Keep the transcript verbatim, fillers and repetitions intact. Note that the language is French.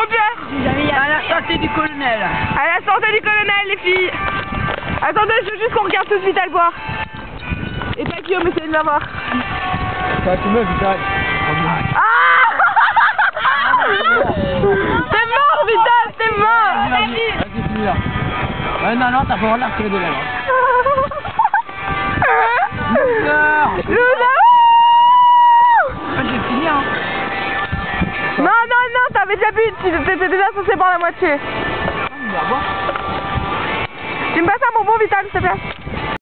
Dieu. À la santé du colonel. À la santé du colonel, les filles. Attendez, je veux juste qu'on regarde tous Vital boire. Et pas Guillaume, essayez de l'avoir. Ça, tu me Vital. Ah. T'es mort, Vital, t'es mort. Vas-y, vas-y, finis là. Ouais, non, non, t'as pas le droit de la retirer des lèvres. Loser. Loser. J'ai fini, hein. Non, non, non, t'avais déjà bu, tu étais déjà censé boire la moitié. Tu me passes un bonbon, Vital, s'il te plaît?